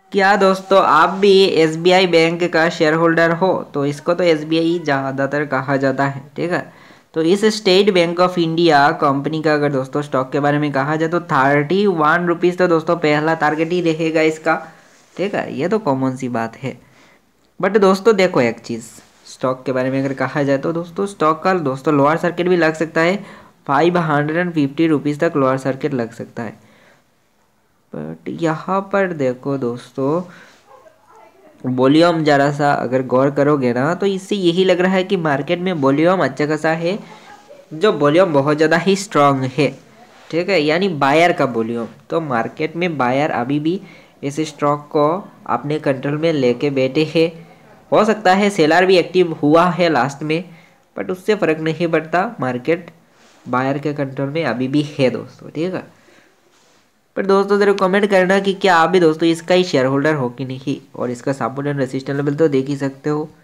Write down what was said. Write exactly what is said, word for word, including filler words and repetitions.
क्या दोस्तों आप भी एस बी आई बैंक का शेयर होल्डर हो? तो इसको तो एस बी आई ज़्यादातर कहा जाता है, ठीक है। तो इस state bank of India company का अगर दोस्तों स्टॉक के बारे में कहा जाए तो थर्टी वन रुपीज़ तो दोस्तों पहला टारगेट ही रहेगा इसका, ठीक है। ये तो कॉमन सी बात है। बट दोस्तों देखो एक चीज़, स्टॉक के बारे में अगर कहा जाए तो दोस्तों स्टॉक का दोस्तों लोअर सर्किट भी लग सकता है, five hundred and fifty rupees तक लोअर सर्किट लग सकता है। बट यहाँ पर देखो दोस्तों, वॉल्यूम ज़रा सा अगर गौर करोगे ना तो इससे यही लग रहा है कि मार्केट में वॉल्यूम अच्छा खासा है, जो वॉल्यूम बहुत ज़्यादा ही स्ट्रांग है, ठीक है, यानी बायर का वॉल्यूम। तो मार्केट में बायर अभी भी इस स्टॉक को अपने कंट्रोल में लेके बैठे हैं। हो सकता है सेलर भी एक्टिव हुआ है लास्ट में, बट उससे फ़र्क नहीं पड़ता, मार्केट बायर के कंट्रोल में अभी भी है दोस्तों, ठीक है। पर दोस्तों ज़रा कमेंट करना कि क्या आप भी दोस्तों इसका ही शेयर होल्डर हो कि नहीं, और इसका सपोर्ट एंड रेसिस्टेंस लेवल तो देख ही सकते हो।